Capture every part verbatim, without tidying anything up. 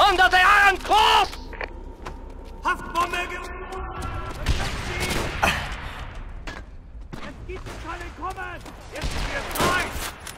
Under the Iron Cross! Haftbombe ge... Jetzt gibt es keinen Kommen! Jetzt ist es Zeit!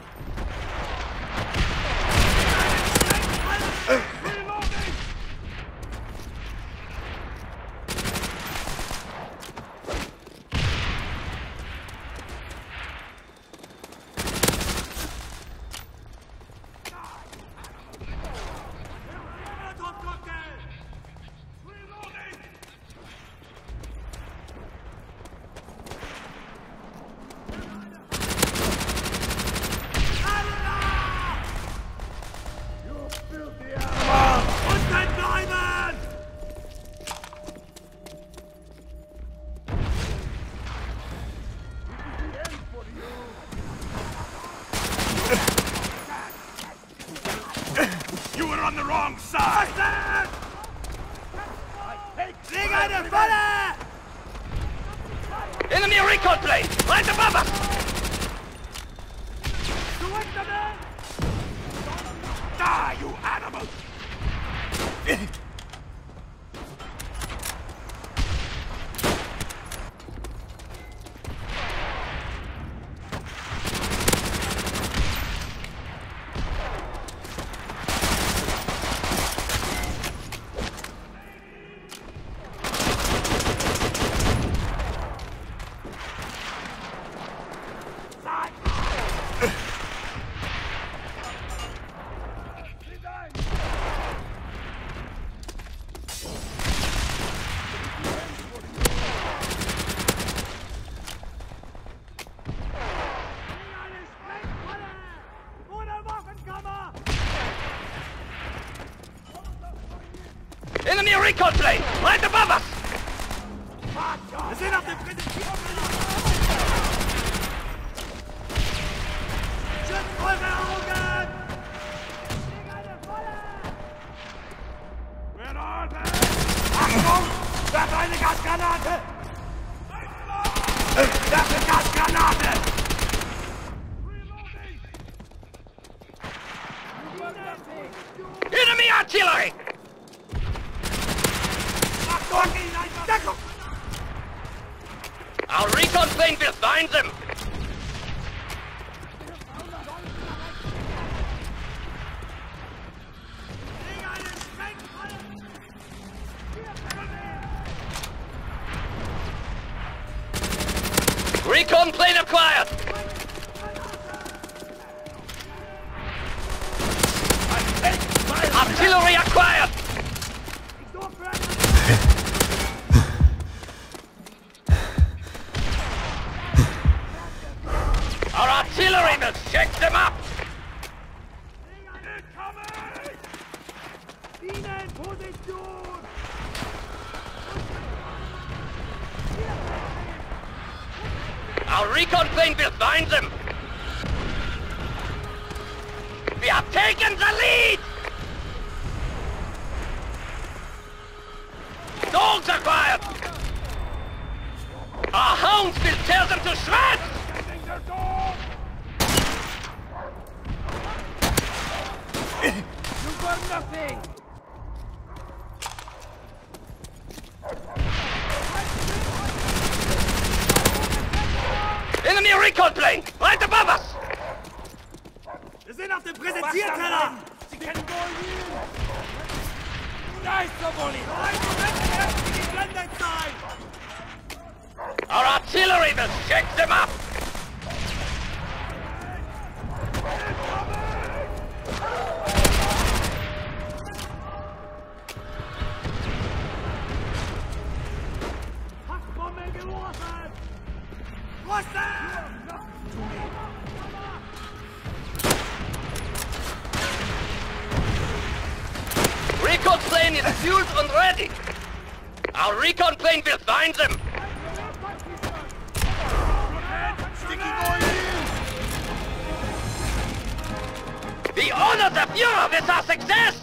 You were on the wrong side! Leg eine Falle! Enemy recon plane! Right above us! Zurück damit! Die, you animal! Enemy recon plane! Right above us! Wir sind auf dem Präsentierung! Schützt eure Augen! Leg eine Falle! Achtung! Werf eine Gasgranate! Werf eine Gasgranate! Enemy artillery! Our recon plane will find them! Recon plane acquired! Artillery acquired! Our artillery will check them up! Ihnen Position! Our recon plane will find them! We have taken the lead! Dogs acquired! Our hounds will tear them to shreds! You got nothing! Enemy recon plane! Right above us! Wir sind auf dem Präsentierteller! Sie können Bolin! Nice, Bolin! Nein, Moment, erst für die Blendezeit! Our artillery will check them up! Hackbombe geworfen! Rüsten! Recon plane is fueled and ready! Our recon plane will find them! We honor the Fuhrer with our success!